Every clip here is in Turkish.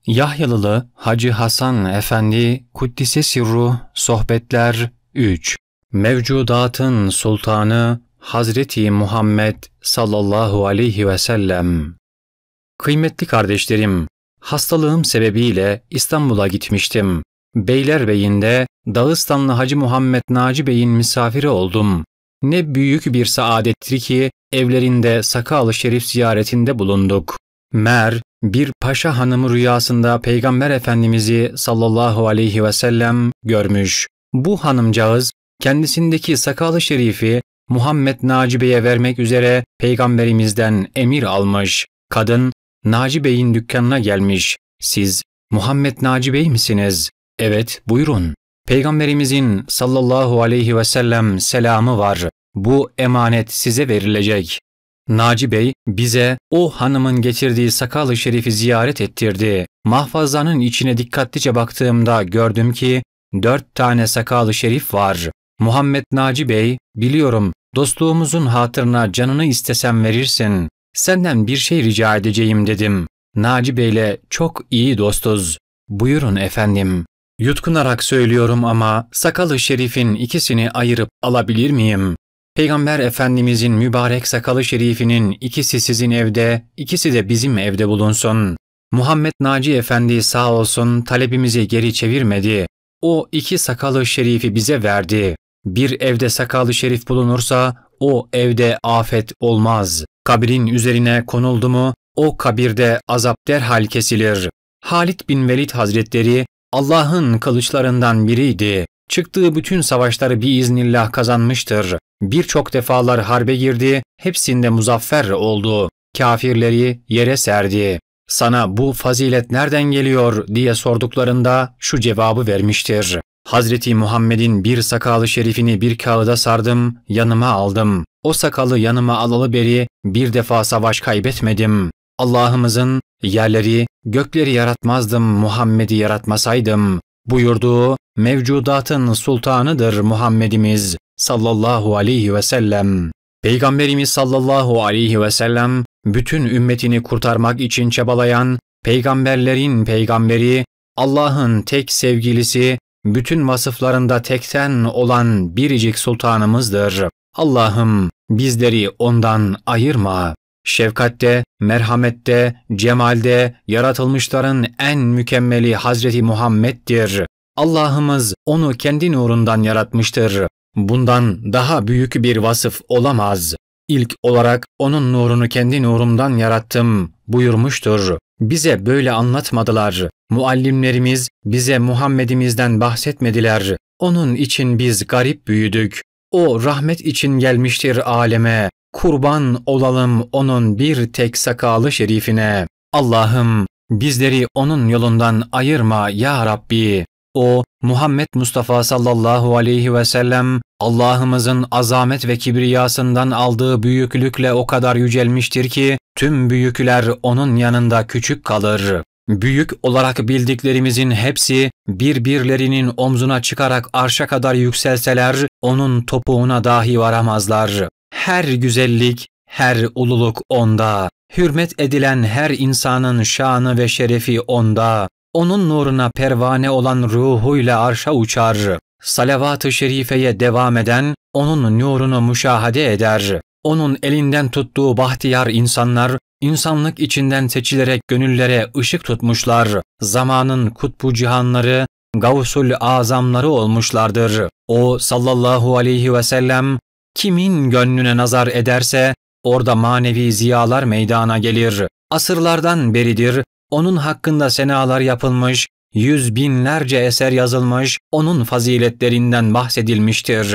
Yahyalılı Hacı Hasan Efendi Kuddise Sirruh Sohbetler 3. Mevcudatın Sultanı Hazreti Muhammed sallallahu aleyhi ve sellem. Kıymetli kardeşlerim, hastalığım sebebiyle İstanbul'a gitmiştim. Beylerbeyi'nde Dağıstanlı Hacı Muhammed Naci Bey'in misafiri oldum. Ne büyük bir saadettir ki evlerinde sakal-ı şerif ziyaretinde bulunduk. Meğer bir paşa hanımı rüyasında Peygamber Efendimiz'i sallallahu aleyhi ve sellem görmüş. Bu hanımcağız kendisindeki sakal-ı şerifi Muhammed Naci Bey'e vermek üzere Peygamberimizden emir almış. Kadın Naci Bey'in dükkanına gelmiş. "Siz Muhammed Naci Bey misiniz?" "Evet, buyurun. Peygamberimizin sallallahu aleyhi ve sellem selamı var. Bu emanet size verilecek." Naci Bey bize o hanımın getirdiği sakal-ı şerifi ziyaret ettirdi. Mahfazanın içine dikkatlice baktığımda gördüm ki 4 tane sakal-ı şerif var. "Muhammed Naci Bey, biliyorum dostluğumuzun hatırına canını istesem verirsin. Senden bir şey rica edeceğim" dedim. "Naci Bey'le çok iyi dostuz." "Buyurun efendim." "Yutkunarak söylüyorum ama sakal-ı şerifin ikisini ayırıp alabilir miyim? Peygamber Efendimizin mübarek sakal-ı şerifinin ikisi sizin evde, ikisi de bizim evde bulunsun. Muhammed Naci Efendi sağ olsun talebimizi geri çevirmedi. O 2 sakal-ı şerifi bize verdi. Bir evde sakal-ı şerif bulunursa o evde afet olmaz. Kabrin üzerine konuldu mu o kabirde azap derhal kesilir." Halid bin Velid Hazretleri Allah'ın kılıçlarından biriydi. Çıktığı bütün savaşları biiznillah kazanmıştır. Birçok defalar harbe girdi, hepsinde muzaffer oldu. Kafirleri yere serdi. "Sana bu fazilet nereden geliyor?" diye sorduklarında şu cevabı vermiştir: "Hazreti Muhammed'in bir sakalı şerifini bir kağıda sardım, yanıma aldım. O sakalı yanıma alalı beri bir defa savaş kaybetmedim. Allah'ımızın yerleri, gökleri yaratmazdım Muhammed'i yaratmasaydım" buyurduğu mevcudatın sultanıdır Muhammedimiz sallallahu aleyhi ve sellem. Peygamberimiz sallallahu aleyhi ve sellem bütün ümmetini kurtarmak için çabalayan peygamberlerin peygamberi, Allah'ın tek sevgilisi, bütün vasıflarında tekten olan biricik sultanımızdır. Allah'ım bizleri ondan ayırma. Şefkatte, merhamette, cemalde yaratılmışların en mükemmeli Hazreti Muhammed'dir. Allah'ımız onu kendi nurundan yaratmıştır. Bundan daha büyük bir vasıf olamaz. İlk olarak onun nurunu kendi nurumdan yarattım buyurmuştur. Bize böyle anlatmadılar. Muallimlerimiz bize Muhammed'imizden bahsetmediler. Onun için biz garip büyüdük. O rahmet için gelmiştir aleme. Kurban olalım onun bir tek sakalı şerifine. Allah'ım bizleri onun yolundan ayırma ya Rabbi. O Muhammed Mustafa sallallahu aleyhi ve sellem Allah'ımızın azamet ve kibriyasından aldığı büyüklükle o kadar yücelmiştir ki tüm büyükler onun yanında küçük kalır. Büyük olarak bildiklerimizin hepsi birbirlerinin omzuna çıkarak arşa kadar yükselseler onun topuğuna dahi varamazlar. Her güzellik, her ululuk onda. Hürmet edilen her insanın şanı ve şerefi onda. Onun nuruna pervane olan ruhuyla arşa uçar. Salavat-ı şerifeye devam eden onun nurunu müşahede eder. Onun elinden tuttuğu bahtiyar insanlar, insanlık içinden seçilerek gönüllere ışık tutmuşlar. Zamanın kutbu cihanları, gavsul azamları olmuşlardır. O sallallahu aleyhi ve sellem kimin gönlüne nazar ederse orada manevi ziyalar meydana gelir. Asırlardan beridir onun hakkında senalar yapılmış, yüz binlerce eser yazılmış, onun faziletlerinden bahsedilmiştir.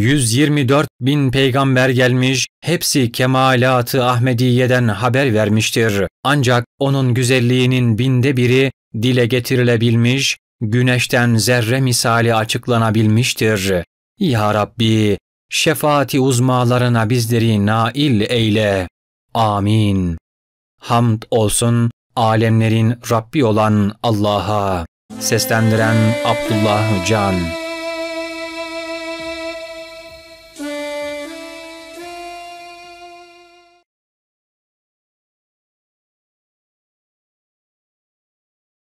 124 bin peygamber gelmiş, hepsi kemalat-ı Ahmediye'den haber vermiştir. Ancak onun güzelliğinin 1/1000'i dile getirilebilmiş, güneşten zerre misali açıklanabilmiştir. Ya Rabbi, şefaati uzmalarına bizleri nail eyle. Amin. Hamd olsun alemlerin Rabbi olan Allah'a. Seslendiren Abdullah Can.